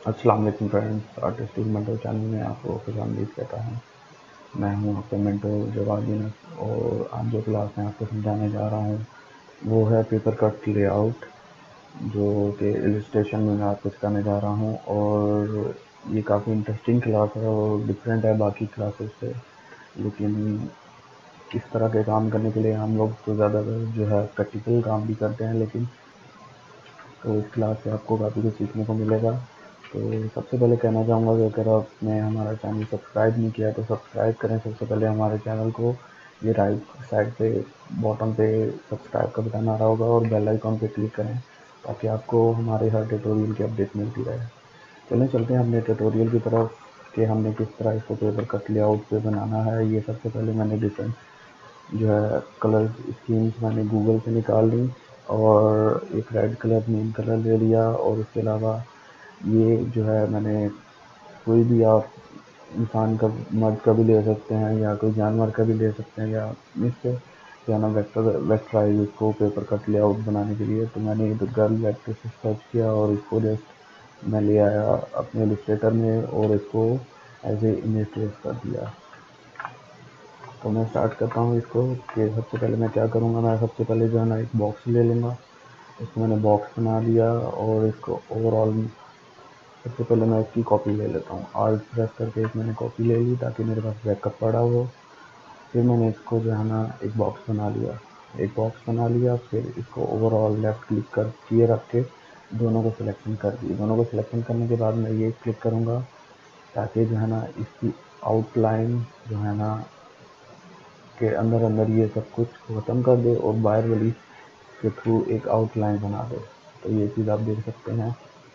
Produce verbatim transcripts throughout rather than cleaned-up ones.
अस्सलाम वालेकुम friends, artistic मेंटो channel में आपको खुशामदीद कहता हूँ। मैं हूँ आपका मेंटो जवाद यूनुस और आज जो क्लास मैं आपको समझाने जा रहा हूँ वो है पेपर कट लेआउट, जो कि इलस्ट्रेशन में मैं आपको सिखाने जा रहा हूँ। और ये काफ़ी इंटरेस्टिंग क्लास है और डिफरेंट है बाकी क्लासेस से। लेकिन इस तरह के काम करने के लिए हम लोग तो ज़्यादातर जो है प्रैक्टिकल काम भी करते हैं, लेकिन तो इस क्लास से आपको काफ़ी कुछ सीखने को मिलेगा। तो सबसे पहले कहना चाहूँगा कि अगर आपने हमारा चैनल सब्सक्राइब नहीं किया तो सब्सक्राइब करें। सबसे पहले हमारे चैनल को ये राइट साइड पे बॉटम पे सब्सक्राइब का बटन आ रहा होगा और बेल आइकॉन पे क्लिक करें ताकि आपको हमारे हर ट्यूटोरियल की अपडेट मिलती रहे। चलें चलते हैं अपने ट्यूटोरियल की तरफ कि हमने किस तरह इसको पेपर कट लेआउट पे बनाना है। ये सबसे पहले मैंने डिफरेंट जो है कलर स्कीम्स मैंने गूगल से निकाल ली और एक रेड कलर मेन कलर ले लिया। और उसके अलावा ये जो है मैंने कोई भी आप इंसान का मर्द का भी ले सकते हैं या कोई जानवर का भी ले सकते हैं, या इससे क्या नाम वेक्टर वेक्टराइज इसको पेपर कट लेआउट बनाने के लिए। तो मैंने तो गर्ल वेक्टर से सर्च किया और इसको जस्ट मैं ले आया अपने इलस्ट्रेटर में और इसको एज ए इमेज ट्रेस कर दिया। तो मैं स्टार्ट करता हूँ इसको कि सबसे पहले मैं क्या करूँगा। मैं सबसे पहले जो है ना एक बॉक्स ले लूँगा, इसको मैंने बॉक्स बना लिया और इसको ओवरऑल सबसे पहले मैं इसकी कॉपी ले लेता हूँ। आल्ट प्रेस करके एक मैंने कॉपी ले ली ताकि मेरे पास बैकअप पड़ा हो। फिर मैंने इसको जो है ना एक बॉक्स बना लिया एक बॉक्स बना लिया फिर इसको ओवरऑल लेफ़्ट क्लिक कर किए रख के दोनों को सिलेक्शन कर दी। दोनों को सिलेक्शन करने के बाद मैं ये क्लिक करूँगा ताकि जो है ना इसकी आउटलाइन जो है ना के अंदर अंदर ये सब कुछ ख़त्म कर दे और बाहर वाली के थ्रू एक आउटलाइन बना दे। तो ये चीज़ आप देख सकते हैं।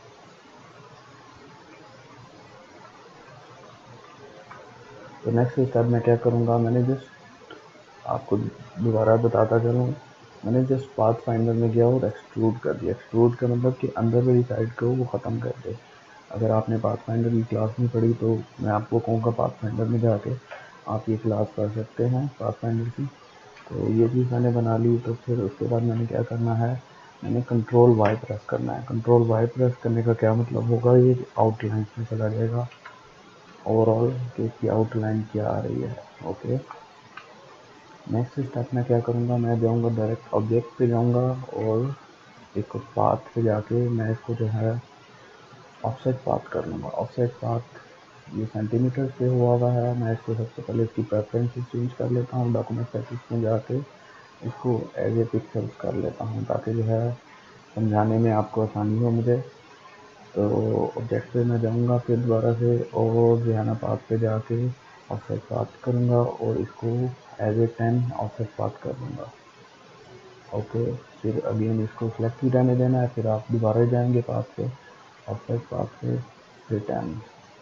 तो नेक्स्ट स्टेप मैं क्या करूँगा, मैंने जस्ट आपको दोबारा बताता चलूँ, मैंने जस्ट पाथ फाइंडर में गया और एक्सट्रूड कर दिया। एक्सट्रूड का मतलब कि अंदर वाली साइड को वो ख़त्म कर दे। अगर आपने पाथ फाइंडर की क्लास नहीं पढ़ी तो मैं आपको कहूँगा पाथ फाइंडर में जाके आप ये क्लास पढ़ सकते हैं पाथ फाइंडर की। तो ये चीज़ मैंने बना ली। तो फिर उसके बाद मैंने क्या करना है, मैंने कंट्रोल वाई प्रेस करना है। कंट्रोल वाई प्रेस करने का क्या मतलब होगा, ये आउटलाइन में चला जाएगा ओवरऑल कि इसकी आउटलाइन क्या आ रही है। ओके, नेक्स्ट स्टेप मैं क्या करूँगा, मैं जाऊँगा डायरेक्ट ऑब्जेक्ट पे जाऊँगा और एक पाथ पे जाके मैं इसको जो है ऑफसेट पाथ कर लूँगा। ऑफसेट पाथ ये सेंटीमीटर से हुआ हुआ है। मैं इसको सबसे पहले इसकी प्रेफरेंसेस चेंज कर लेता हूँ। डॉक्यूमेंट सेटिंग्स में जाके इसको एज ए पिक्सल्स कर लेता हूँ ताकि जो है समझाने में आपको आसानी हो मुझे। तो ऑब्जेक्ट पे मैं जाऊँगा फिर दोबारा से और जो है ना पाथ पे जाके ऑफसेट पाथ करूँगा और इसको as a ten offset path कर दूँगा। ओके, फिर अगेन इसको सिलेक्ट ही रहने देना है। फिर आप दोबारा जाएंगे पाथ पे ऑफसेट पाथ पे फिर टेन।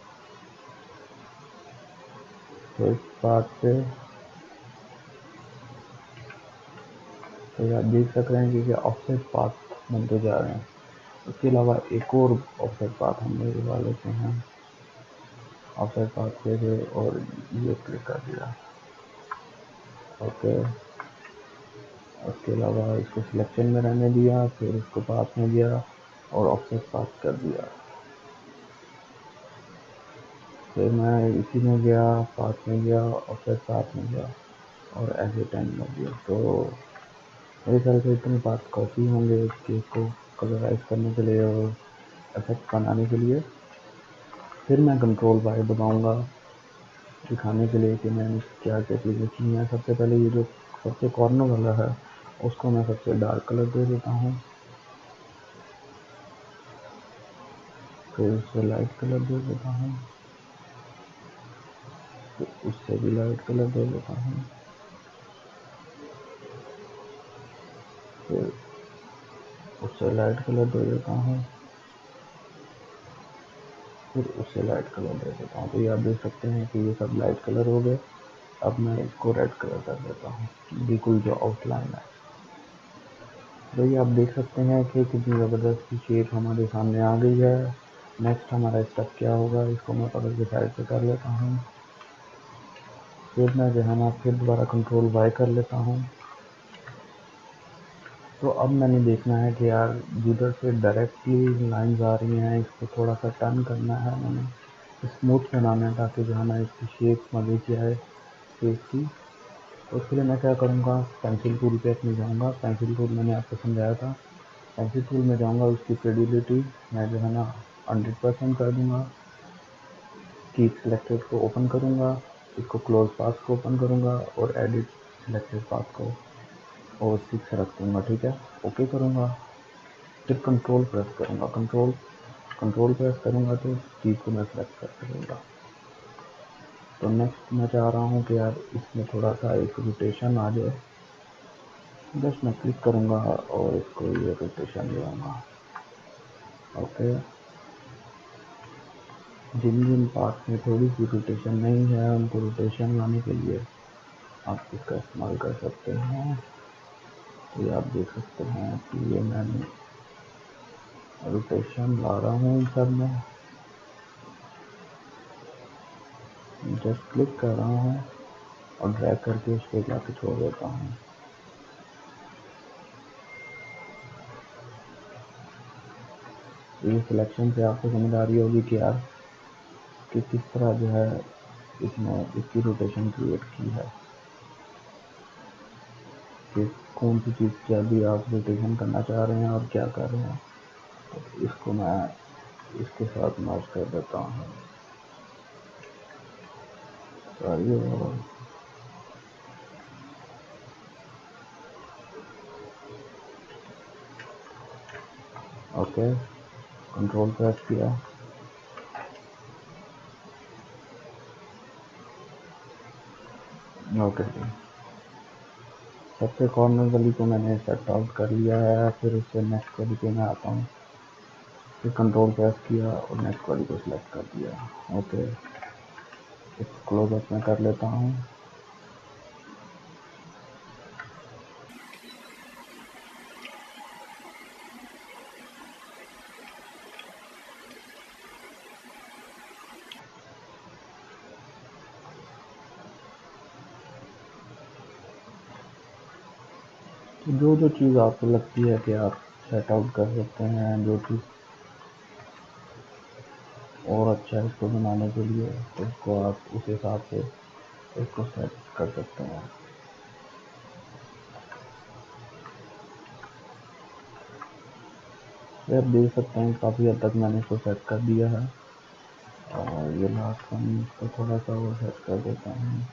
तो इस पाथ पे तो आप देख सक रहे हैं कि ऑफसेट पाथ बनते जा रहे हैं। उसके अलावा एक और ऑफसेट पाथ हम लोग लगा लेते हैं। ऑफसेट पाथ पे थे और ये क्लिक कर दिया। ओके, उसके अलावा इसको सिलेक्शन में रहने दिया, फिर इसको पाथ में दिया और ऑफसेट पाथ कर दिया। फिर मैं इसी में गया, पाथ में गया, ऑफसेट पाथ में गया और एज ए टेन में दिया। तो मेरे ख्याल से इतने पाथ काफ़ी होंगे केक को कलराइज करने के लिए और इफेक्ट बनाने के लिए। फिर मैं कंट्रोल वाई दबाऊँगा दिखाने के लिए कि मैंने क्या क्या चीज़ें की हैं। सबसे पहले ये जो सबसे कॉर्नर वाला है उसको मैं सबसे डार्क कलर दे देता हूँ, फिर उससे लाइट कलर दे देता हूँ, फिर उससे भी लाइट कलर दे देता हूँ, फिर उससे लाइट कलर दे देता हूँ, फिर उससे लाइट कलर दे देता हूँ। तो ये आप देख सकते हैं कि ये सब लाइट कलर हो गए। अब मैं इसको रेड कलर कर देता हूँ, बिल्कुल जो आउटलाइन है। तो ये आप देख सकते हैं कि कितनी ज़बरदस्त शेप हमारे सामने आ गई है। नेक्स्ट हमारा स्टेप क्या होगा, इसको मैं पकड़ के साइड पे कर लेता हूँ। फिर मैं जो है ना फिर दोबारा कंट्रोल वाई कर लेता हूँ तो अब मैंने देखना है कि यार जिधर से डायरेक्टली लाइंस आ रही हैं इसको थोड़ा सा टर्न करना है, मैंने स्मूथ बनाना है ताकि जो है ना इसकी शेप मजे की आए फेस की। तो उसके लिए मैं क्या करूँगा, पेंसिल टूल पे अपने जाऊँगा। पेंसिल टूल मैंने आपको समझाया था, पेंसिल टूल में जाऊँगा, उसकी क्रेडिबिलिटी मैं जो है ना हंड्रेड परसेंट कर दूँगा। कीप सिलेक्टेड को ओपन करूँगा, इसको क्लोज पाथ को ओपन करूँगा और एडिट सिलेक्टेड पाथ को और सिक्स रख दूँगा, ठीक है। ओके करूँगा, फिर कंट्रोल प्रेस करूँगा, कंट्रोल कंट्रोल प्रेस करूँगा तो चीज़ को मैं सेलेक्ट कर सकूँगा। तो नेक्स्ट मैं चाह रहा हूँ कि यार इसमें थोड़ा सा एक रोटेशन आ जाए, जस्ट मैं क्लिक करूँगा और इसको ये रोटेशन ले आऊँगा। ओके, जिन जिन पार्ट में थोड़ी सी रोटेशन नहीं है उनको रोटेशन लाने के लिए आप इसका इस्तेमाल कर सकते हैं। तो ये आप देख सकते हैं कि ये मैंने रोटेशन ला रहा हूँ इन सब में, जस्ट क्लिक कर रहा हूँ और ड्रैग करके उस पर जाके छोड़ देता हूँ। ये सिलेक्शन से आपको समझ आ रही होगी कि यार कि किस तरह जो है इसमें इसकी रोटेशन क्रिएट की है, कि कौन सी चीज़ क्या भी आप रोटेशन करना चाह रहे हैं और क्या कर रहे हैं। तो इसको मैं इसके साथ मर्ज कर देता हूँ। सॉरी, ओके, कंट्रोल प्रेस किया, ओके जी। सबसे कॉर्नर वाली को मैंने सेट आउट कर लिया है। फिर उससे नेक्स्ट वाली पे मैं आता हूँ, फिर कंट्रोल प्रेस किया और नेक्स्ट वाली को सिलेक्ट कर दिया। ओके, इसको क्लोज अप में कर लेता हूँ। तो जो जो चीज़ आपको लगती है कि आप सेट आउट कर सकते हैं, जो चीज़ और अच्छा है इसको बनाने के लिए, तो उसको आप उस हिसाब से इसको सेट कर सकते हैं। ये आप देख सकते हैं काफ़ी हद तक मैंने इसको सेट कर दिया है। और ये लास्ट वन इसको थोड़ा सा और सेट कर देता हूँ।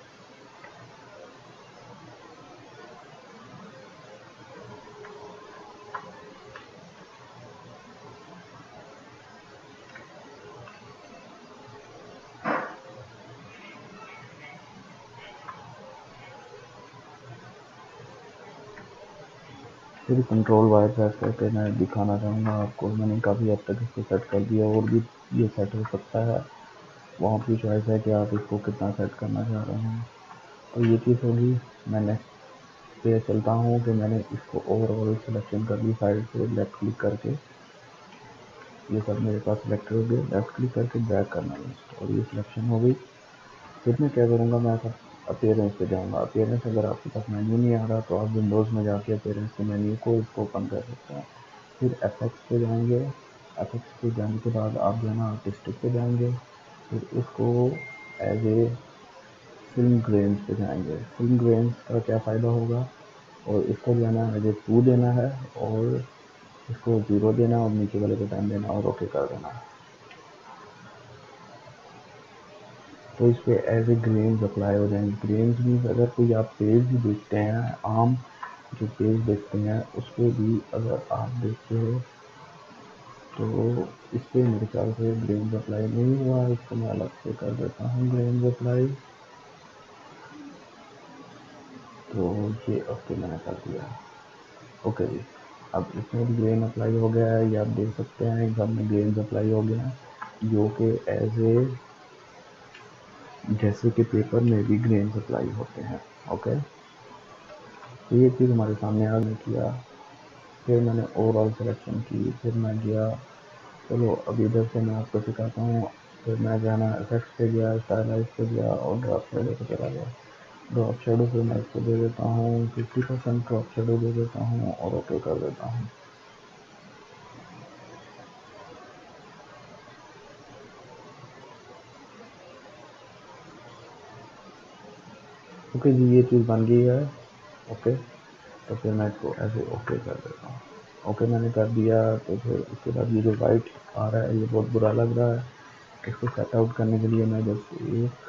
फिर कंट्रोल वाई प्रेस करके मैं दिखाना चाहूँगा आपको, मैंने काफ़ी हद तक इसको सेट कर दिया। और भी ये सेट हो सकता है, वहाँ की चॉइस है कि आप इसको कितना सेट करना चाह रहे हैं। तो ये चीज़ होगी। मैं नेक्स्ट पे चलता हूँ कि मैंने इसको ओवरऑल सिलेक्शन कर ली, साइड से लेफ्ट क्लिक करके ये सब मेरे पास सिलेक्ट हो गए। लेफ्ट क्लिक करके ड्रैग करना है और ये सिलेक्शन हो गई। फिर मैं क्या करूँगा, मैं सब अपीयरेंस पे जाऊँगा। अपीयरेंस अगर आपके पास मेन्यू नहीं आ रहा तो आप विंडोज़ में जाके अपीयरेंस के मेन्यू को इसको ओपन कर सकते हैं। फिर एफेक्ट्स पे जाएंगे, एफेक्ट्स पे जाने के बाद आप जो है ना आर्टिस्टिक पे जाएंगे, फिर उसको एज ए फिल्म ग्रेन्स पे जाएंगे। फिल्म ग्रेन्स का क्या फ़ायदा होगा, और इसको जो है ना एज ए टू देना है और इसको ज़ीरो देना और नीचे वाले बटन देना और ओके कर देना। तो इस पर एज ए ग्रेन्स अप्लाई हो जाएंगे। ग्रेन्स मीन्स अगर कोई आप पेज भी देखते हैं, आम जो पेज देखते हैं उस पर भी अगर आप देखते हो तो इस पर मेरे ख्याल से ग्रेन्स अप्लाई नहीं हुआ। इसको मैं अलग से कर देता हूँ ग्रेन्स अप्लाई। तो ये ओके मैंने कर दिया। ओके जी, अब इसमें भी ग्रेन अप्लाई हो गया है, ये आप देख सकते हैं इन सब में ग्रेन्स अप्लाई हो गया है, जो कि एज ए जैसे कि पेपर में भी ग्रेन्स अप्लाई होते हैं। ओके, तो ये चीज़ हमारे सामने आगे किया। फिर मैंने ओवरऑल सिलेक्शन की, फिर मैं गया, चलो अब इधर से मैं आपको सिखाता हूँ। फिर मैं जाना इफेक्ट्स पे गया, स्टाइलाइज पे गया और ड्राफ्ट पे लेकर चला गया। ड्रॉप शेडो पे मैं इसको दे देता हूँ फिफ्टी परसेंट ड्रॉप शेडो दे देता हूँ और ओके कर देता हूँ। ओके जी, ये चीज़ बन गई है। ओके, तो फिर मैं इसको ऐसे ओके कर देता हूँ। ओके मैंने कर दिया। तो फिर उसके बाद ये जो वाइट आ रहा है ये बहुत बुरा लग रहा है। इसको सेट आउट करने के लिए मैं बस एक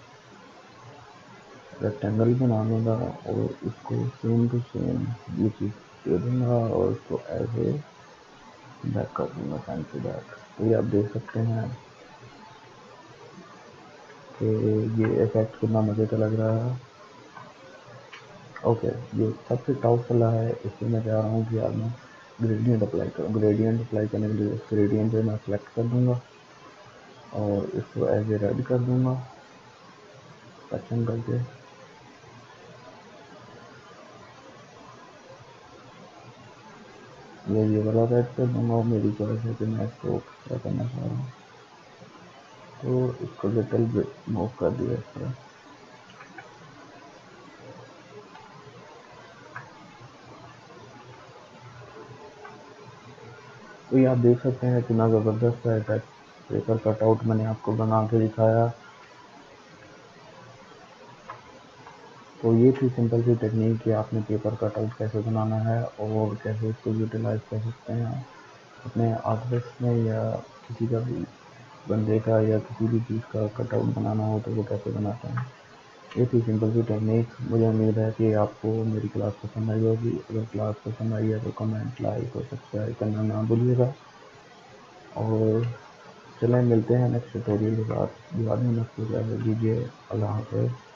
रेक्टेंगल बना लूँगा और इसको सेम टू सेम ये चीज़ दे दूँगा और इसको ऐसे बैक कर दूँगा, फ्रंट टू बैक। तो ये आप देख सकते हैं कि ये इफेक्ट कितना मज़े का लग रहा है। ओके, ये सबसे टॉप वाला है, इसमें मैं चाह रहा हूँ कि आप मैं ग्रेडियंट अप्लाई करूँ। ग्रेडियंट अप्लाई करने के लिए इस ग्रेडियंट पे मैं सेलेक्ट कर दूँगा और इसको एज ए रेड कर दूँगा सेक्शन करके। ये ये वाला रेड कर दूँगा और मेरी चॉइस है कि मैं इसको किस तरह करना चाह रहा हूँ। तो इसको लिटिल बिट मूव कर दिया इस तरह। तो ये आप देख सकते हैं कितना ज़बरदस्त है इफेक्ट। पेपर कटआउट मैंने आपको बना के दिखाया। तो ये थी सिंपल सी टेक्निक कि आपने पेपर कटआउट कैसे बनाना है और कैसे इसको यूटिलाइज कर सकते हैं अपने आर्टवर्क में, या किसी का भी बंदे का या किसी भी चीज़ का कटआउट बनाना हो तो वो कैसे बनाते हैं। ये थी सिंपल सी टेक्निक। मुझे उम्मीद है कि आपको मेरी क्लास पसंद आई होगी। अगर क्लास पसंद आई है तो कमेंट, लाइक और सब्सक्राइब करना ना भूलिएगा। और चलें मिलते हैं नेक्स्ट ट्यूटोरियल के साथ। दुआ में मत दीजिए। अल्लाह हाफ़िज़।